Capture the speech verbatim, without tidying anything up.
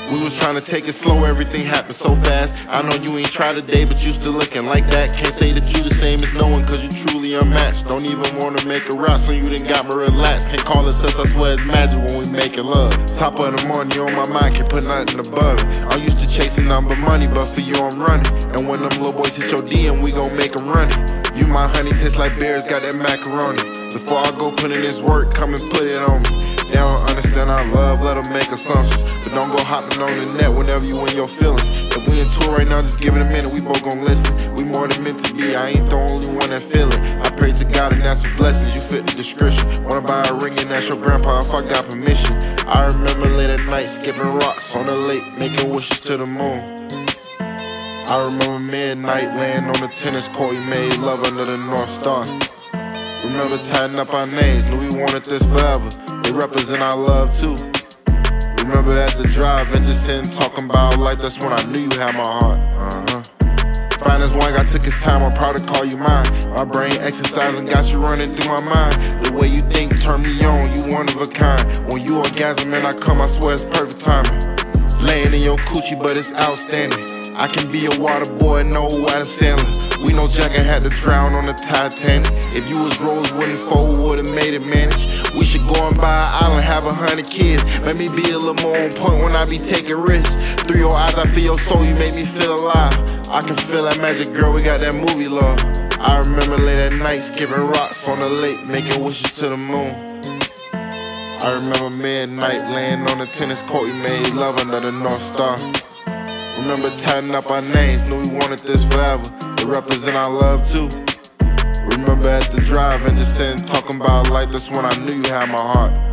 We was trying to take it slow, everything happened so fast. I know you ain't tried today, but you still looking like that. Can't say that you the same as no one, cause you truly unmatched. Don't even wanna make a rap, so you done got me relaxed. Can't call it sex, I swear it's magic when we making love. Top of the morning, you on my mind, can't put nothing above it. I'm used to chasing number money, but for you I'm running. And when them little boys hit your D M, we gon' make them run it. You my honey, taste like bears, got that macaroni. Before I go put in this work, come and put it on me. They don't understand our love, let them make assumptions. But don't go hopping on the net whenever you in your feelings. If we in tour right now, just give it a minute, we both gon' listen. We more than meant to be, I ain't the only one that feel it. I pray to God and ask for blessings, you fit the description. Wanna buy a ring and ask your grandpa if I got permission. I remember late at night, skipping rocks on the lake, making wishes to the moon. I remember midnight, laying on the tennis court, we made love under the North Star. Remember tying up our names, knew we wanted this forever. They represent our love too. Remember at the drive-in, just sitting talking about life, that's when I knew you had my heart. Uh-huh. Finest one, I took his time, I'm proud to call you mine. My brain exercising, got you running through my mind. The way you think, turn me on, you one of a kind. When you orgasm and I come, I swear it's perfect timing. Laying in your coochie, but it's outstanding. I can be a water boy, no Adam Sandler. We know Jagger had to drown on the Titanic. If you was Rose, wouldn't fold, would've made it manage. We should go and buy an island, have a hundred kids. Make me be a little more on point when I be taking risks. Through your eyes, I feel your soul, you make me feel alive. I can feel that magic, girl, we got that movie love. I remember late at night, skipping rocks on the lake, making wishes to the moon. I remember midnight, laying on the tennis court, we made love under the North Star. Remember tying up our names, knew we wanted this forever. They represent our love too. Remember at the drive-in, just sitting talking about life, that's when I knew you had my heart.